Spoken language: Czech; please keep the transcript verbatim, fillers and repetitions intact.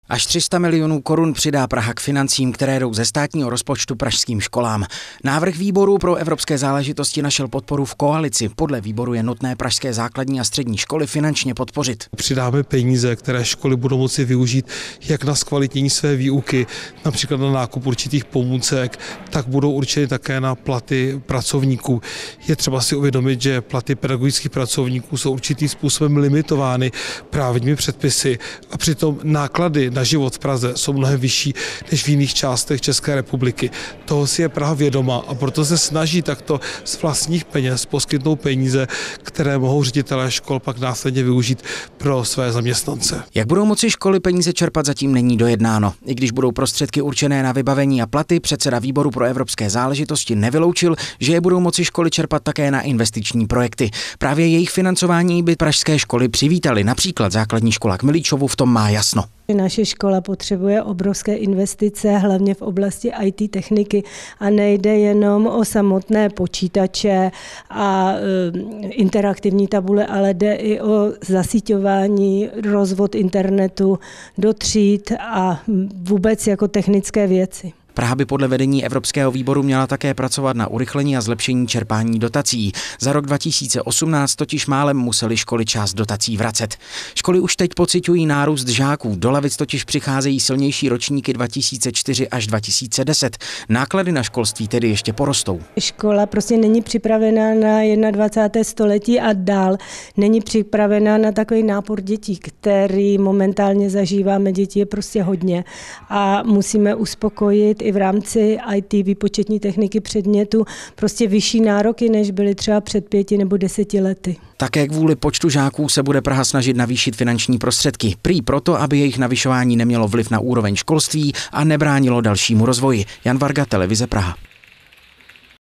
Až tři sta milionů korun přidá Praha k financím, které jdou ze státního rozpočtu pražským školám. Návrh výboru pro evropské záležitosti našel podporu v koalici. Podle výboru je nutné pražské základní a střední školy finančně podpořit. Přidáme peníze, které školy budou moci využít jak na zkvalitnění své výuky, například na nákup určitých pomůcek, tak budou určeny také na platy pracovníků. Je třeba si uvědomit, že platy pedagogických pracovníků jsou určitým způsobem limitovány právními předpisy a přitom náklady na život v Praze jsou mnohem vyšší než v jiných částech České republiky. Toho si je Praha vědoma a proto se snaží takto z vlastních peněz poskytnout peníze, které mohou ředitelé škol pak následně využít pro své zaměstnance. Jak budou moci školy peníze čerpat, zatím není dojednáno. I když budou prostředky určené na vybavení a platy, předseda výboru pro evropské záležitosti nevyloučil, že je budou moci školy čerpat také na investiční projekty. Právě jejich financování by pražské školy přivítaly, například základní škola k Milíčovu v tom má jasno. Naše škola potřebuje obrovské investice, hlavně v oblasti í té techniky a nejde jenom o samotné počítače a e, interaktivní tabule, ale jde i o zasíťování, rozvod internetu do tříd a vůbec jako technické věci. Praha by podle vedení Evropského výboru měla také pracovat na urychlení a zlepšení čerpání dotací. Za rok dva tisíce osmnáct totiž málem museli školy část dotací vracet. Školy už teď pociťují nárůst žáků, do lavic totiž přicházejí silnější ročníky dva tisíce čtyři až dva tisíce deset. Náklady na školství tedy ještě porostou. Škola prostě není připravená na dvacáté první století a dál. Není připravená na takový nápor dětí, který momentálně zažíváme. Dětí je prostě hodně a musíme uspokojit i v rámci í té výpočetní techniky předmětu prostě vyšší nároky, než byly třeba před pěti nebo deseti lety. Také kvůli počtu žáků se bude Praha snažit navýšit finanční prostředky. Prý proto, aby jejich navyšování nemělo vliv na úroveň školství a nebránilo dalšímu rozvoji. Jan Varga, Televize Praha.